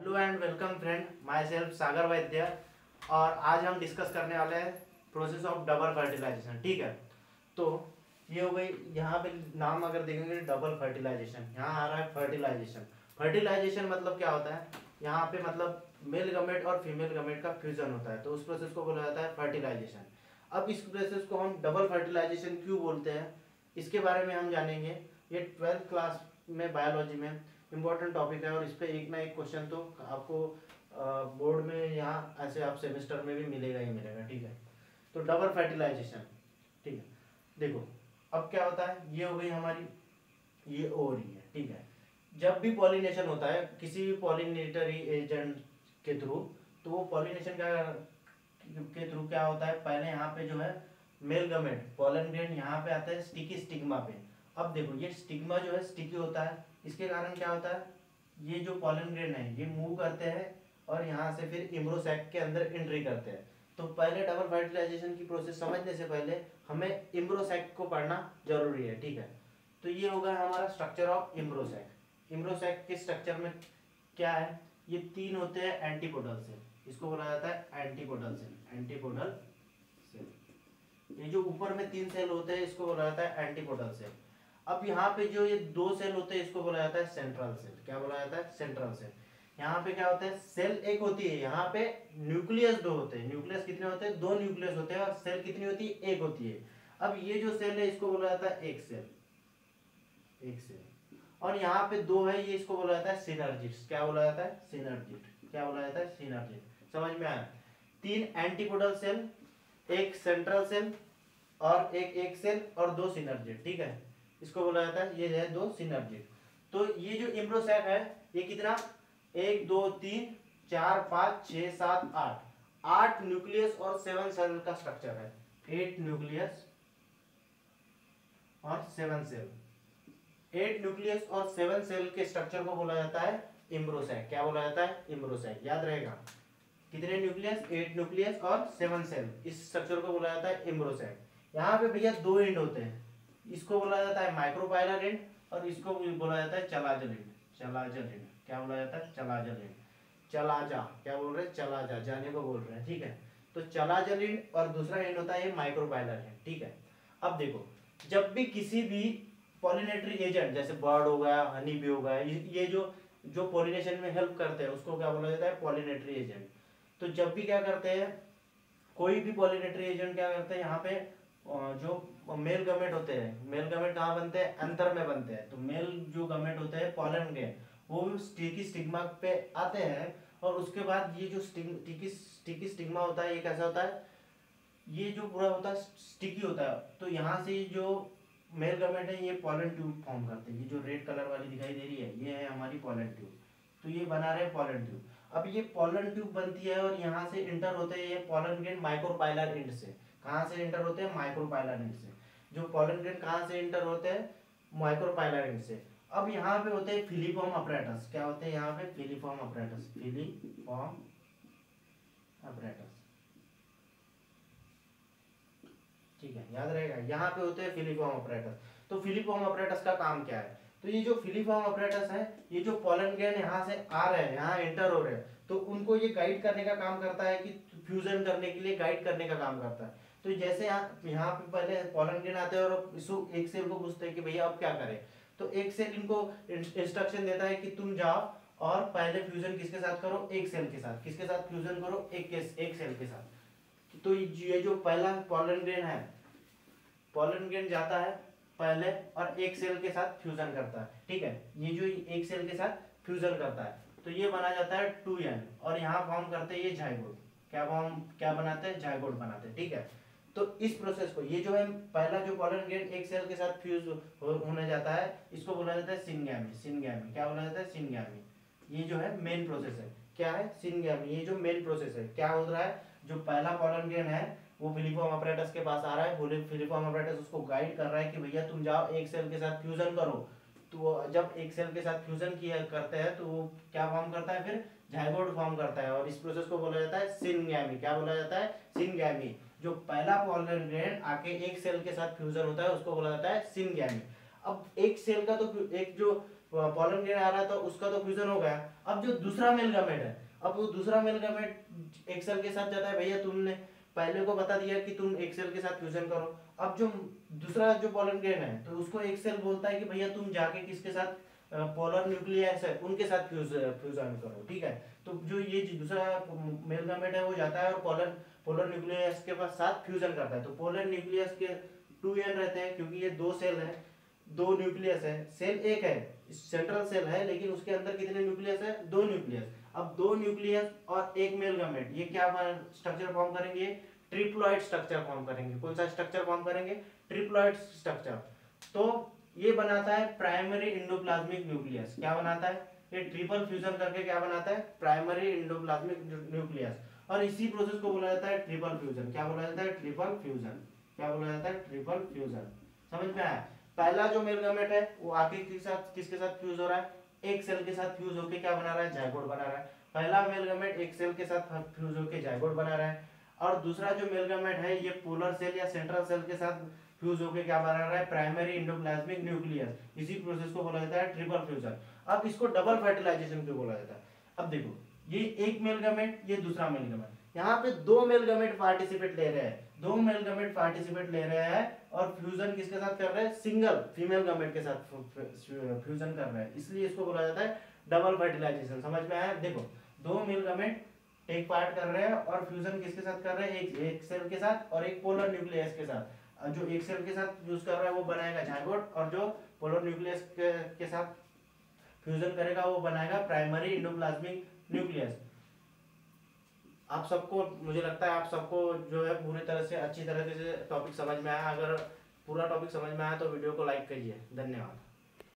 Hello and welcome friend, myself Sagar Vaidya. और आज हम डिस्कस करने वाले हैं प्रोसेस ऑफ डबल फर्टिलाइजेशन। ठीक है, तो ये हो गई। यहाँ पे नाम अगर देखेंगे डबल फर्टिलाइजेशन, यहाँ आ रहा है फर्टिलाइजेशन। फर्टिलाइजेशन मतलब क्या होता है, यहाँ पे मतलब मेल गमेट और फीमेल गमेट का फ्यूजन होता है, तो उस प्रोसेस को बोला जाता है फर्टिलाइजेशन। अब इस प्रोसेस को हम डबल फर्टिलाइजेशन क्यों बोलते हैं, इसके बारे में हम जानेंगे। ये 12th क्लास में बायोलॉजी में इम्पोर्टेंट टॉपिक है और इस पे एक ना एक क्वेश्चन तो आपको बोर्ड में यहाँ ऐसे आप सेमेस्टर में भी मिलेगा ही मिलेगा। ठीक है, तो डबल फर्टिलाइजेशन। ठीक है, देखो अब क्या होता है, ये हो गई हमारी, ये ओवरी है। ठीक है, जब भी पॉलिनेशन होता है किसी भी पॉलिनेटरी एजेंट के थ्रू, तो वो पॉलिनेशन के थ्रू क्या होता है, पहले यहाँ पे जो है मेल गमेट पॉलन ग्रेन यहाँ पे आता है स्टिकी स्टिग्मा पे। अब देखो ये स्टिग्मा जो है स्टिकी होता है, इसके कारण क्या होता है, ये जो पॉलन ग्रेन है ये मूव करते हैं और यहाँ से फिर इम्ब्रोसैक के अंदर एंट्री करते हैं। तो पहले डबल फर्टिलाइजेशन की प्रोसेस समझने से पहले हमें इम्ब्रोसैक को पढ़ना जरूरी है। ठीक है, तो ये होगा हमारा स्ट्रक्चर ऑफ इम्ब्रोसैक। इम्ब्रोसैक के स्ट्रक्चर में क्या है, ये तीन होते हैं एंटीपोडल सेल, इसको बोला जाता है एंटीपोडल सेल। एंटीपोडल सेल, ये जो ऊपर में तीन सेल होते हैं इसको बोला जाता है एंटीपोडल सेल। अब यहाँ पे जो ये दो सेल होते हैं इसको बोला जाता है सेंट्रल सेल। क्या बोला जाता है, सेंट्रल सेल। यहाँ पे क्या होता है, सेल एक होती है, यहाँ पे न्यूक्लियस दो होते हैं। न्यूक्लियस कितने होते हैं, दो न्यूक्लियस होते हैं, और सेल कितनी होती है, एक होती है। अब ये जो सेल है इसको बोला जाता है एक सेल, एक सेल। और यहाँ पे दो है, ये इसको बोला जाता है सिनर्जिस्ट। क्या बोला जाता है, सिनर्जिस्ट। क्या बोला जाता है, सिनर्जिस्ट। समझ में आया, तीन एंटीपोडल सेल, एक सेंट्रल सेल और एक सेल और दो सिनर्जिस्ट। ठीक है, इसको बोला जाता है, ये है दो सिनर्जिस्ट। तो ये जो इम्ब्रोसैक है ये कितना, 1 2 3 4 5 6 7 8, 8 न्यूक्लियस और 7 सेल का स्ट्रक्चर है। 8 न्यूक्लियस और 7 सेल, 8 न्यूक्लियस और 7 सेल के स्ट्रक्चर को बोला जाता है इम्ब्रोसैक। क्या बोला जाता है, इम्ब्रोसैक। याद रहेगा, कितने न्यूक्लियस, 8 न्यूक्लियस और 7 सेल, इस स्ट्रक्चर को बोला जाता है इम्ब्रोसैक। यहाँ पे भैया दो एंड होते हैं, इसको बोला जाता है माइक्रोपाइलर एंड और इसको बोला जाता है चलाजल एंड। चलाजल एंड, क्या बोला जाता है, चलाजल एंड। चला जा, क्या बोल रहे हैं, चला जा, जाने को बोल रहे हैं। ठीक है, तो चलाजल एंड और दूसरा एंड होता है माइक्रोपाइलर एंड। ठीक है, अब देखो जब भी किसी भी पॉलिनेटरी एजेंट जैसे बर्ड हो गया, हनी बी हो गया, ये जो जो पॉलिनेशन में हेल्प करते हैं उसको क्या बोला जाता है, पॉलिनेटरी एजेंट। तो जब भी क्या करते हैं, कोई भी पॉलिनेटरी एजेंट क्या करते हैं, यहाँ पे जो मेल गमेट होते हैं, मेल गमेट कहाँ बनते हैं, अंतर में बनते हैं। तो मेल जो गमेट होते हैं पॉलन ग्रेन, वो स्टिकी स्टिग्मा पे आते हैं और उसके बाद ये जो स्टिकी स्टिग्मा होता है ये कैसा होता है, ये जो पूरा होता है स्टिकी होता है। तो यहाँ से जो मेल गमेट है ये पॉलन ट्यूब फॉर्म करते हैं। ये जो रेड कलर वाली दिखाई दे रही है ये है हमारी पॉलन ट्यूब। तो ये बना रहे पॉलन ट्यूब। अब ये पॉलन ट्यूब बनती है और यहाँ से इंटर होते हैं ये पॉलन ग्रेन माइक्रोपाइलर एंड से। कहाँ से इंटर होते हैं, माइक्रोपाइलर एंड से। जो पॉलन ग्रेन कहाँ से इंटर होते हैं, माइक्रोपाइलर एंड से। अब यहाँ पे होते हैं फिलीफॉर्म अपरेटस। क्या होते हैं यहाँ पे, फिलीफॉर्म अपरेटस। फिलीफॉर्म अपरेटस, ठीक है, याद रहेगा, यहाँ पे होते हैं फिलीफॉर्म अपरेटस। तो फिलीफॉर्म अपरेटस का काम क्या है, तो ये जो फिलीफॉर्म अपरेटस है, ये जो पॉलन ग्रेन यहाँ से आ रहे हैं, यहाँ एंटर हो रहे हैं, तो उनको ये गाइड करने का काम करता है, कि फ्यूजन करने के लिए गाइड करने का काम करता है। तो जैसे यहाँ पे पहले पॉलन ग्रेन आते हैं और इसको एक सेल को पूछते हैं कि भैया अब क्या करें, तो एक सेल इनको इंस्ट्रक्शन देता है कि तुम जाओ और पहले फ्यूजन किसके साथ करो, एक सेल के साथ। किसके साथ फ्यूजन करो, एक सेल के साथ। तो ये जो पहला पॉलन ग्रेन है, पॉलन ग्रेन जाता है पहले और एक सेल के साथ फ्यूजन करता है। ठीक है, ये जो एक सेल के साथ फ्यूजन करता है तो ये बना जाता है 2n और यहाँ फॉर्म करते हैं ये जाइगोट। क्या बनाते हैं, जाइगोट बनाते हैं। ठीक है, तो इस प्रोसेस को, ये जो है पहला जो पॉलन ग्रेन एक सेल के साथ फ्यूज होने जाता है, इसको बोला जाता है सिनगैमी। सिनगैमी, क्या बोला जाता है, सिनगैमी। ये जो है मेन प्रोसेस है, क्या है, सिनगैमी। ये जो मेन प्रोसेस है, क्या हो रहा है, जो पहला पॉलन ग्रेन है वो फिलीफॉर्म अपरेटस के पास आ रहा है, फिलीफॉर्म अपरेटस उसको गाइड कर रहा है कि भैया तुम जाओ एक सेल के साथ फ्यूजन करो। तो जब एक सेल के साथ फ्यूजन किया करते हैं तो वो क्या फॉर्म करता है, फिर जाइगोट फॉर्म करता है और इस प्रोसेस को बोला जाता है सिनगैमी। क्या बोला जाता है, सिनगैमी। जो पहला पॉलन ग्रेन आके एक सेल के साथ फ्यूजन होता है उसको बोला जाता है सिनगैमी। अब एक सेल का तो एक जो पॉलन ग्रेन आ रहा है तो उसका तो फ्यूजन हो गया। अब जो दूसरा मेल गामेट है, अब वो दूसरा मेल गामेट एक सेल के साथ जाता है, भैया तुमने पहले को बता दिया कि तुम एक सेल के साथ फ्यूजन करो। अब जो दूसरा जो पॉलन ग्रेन है तो उसको एक सेल बोलता है कि भैया तुम जाके किसके साथ, पोलर न्यूक्लियस है उनके साथ फ्यूजन करो, ठीक है। तो जो ये दूसरा मेल गामेट है वो जाता है और पोलर न्यूक्लियस के पास साथ फ्यूजन करता है। तो पोलर न्यूक्लियस के 2n रहते हैं क्योंकि ये दो सेल है, दो न्यूक्लियस है, सेल एक है, सेंट्रल सेल है, लेकिन उसके अंदर कितने न्यूक्लियस है, दो न्यूक्लियस। अब दो न्यूक्लियस और एक मेल गामेट ये क्या स्ट्रक्चर फॉर्म करेंगे, ट्रिप्लॉइड स्ट्रक्चर फॉर्म करेंगे। कौन सा स्ट्रक्चर फॉर्म करेंगे, ट्रिप्लॉइड स्ट्रक्चर। तो ये बनाता है प्राइमरी इंडोप्लाज्मिक न्यूक्लियस। क्या बनाता है, ये ट्रिपल फ्यूजन करके क्या बनाता है, प्राइमरी इंडोप्लाज्मिक न्यूक्लियस। और इसी प्रोसेस को बोला जाता है ट्रिपल फ्यूजन। क्या बोला जाता है, ट्रिपल फ्यूजन। क्या बोला जाता है, ट्रिपल फ्यूजन। समझ में आया। पहला जो मेल गामेट है वो आगे किसके साथ फ्यूज हो रहा है, एक सेल के साथ फ्यूज होके क्या बना रहा है, जायगोट बना रहा है। पहला मेल गामेट एक सेल के साथ फ्यूज होके जायगोट बना रहा है, और दूसरा जो मेल गामेट है ये पोलर सेल या सेंट्रल सेल के साथ फ्यूज होके क्या बना रहा है, प्राइमरी इंडोप्लाज्मिक न्यूक्लियस। इसी प्रोसेस को बोला जाता है ट्रिपल फ्यूजन। अब इसको डबल फर्टिलाइजेशन क्यों बोला जाता है, अब देखो ये एक मेल गामेट, ये दूसरा मेल गामेट, यहाँ पे दो मेल गामेट पार्टिसिपेट ले रहे हैं, दो मेल गामेट पार्टिसिपेट ले रहे हैं और फ्यूजन किसके साथ कर रहे हैं, सिंगल फीमेल गामेट के साथ फ्यूजन कर रहे हैं, इसलिए इसको बोला जाता है डबल फर्टिलाइजेशन। समझ में आया। देखो दो मेल गामेट एक पार्ट कर रहे हैं और फ्यूजन किसके साथ कर रहे हैं, एक सेल के साथ और एक पोलर न्यूक्लियस के साथ। जो एक सेल के साथ यूज कर रहा है वो बनाएगा जायगोट, और जो पोलर न्यूक्लियस के साथ फ्यूजन करेगा वो बनाएगा प्राइमरी इंडोप्लाज्मिक न्यूक्लियस। आप सबको, मुझे लगता है आप सबको जो है पूरी तरह से अच्छी तरह से टॉपिक समझ में आया। अगर पूरा टॉपिक समझ में आया तो वीडियो को लाइक करिए। धन्यवाद।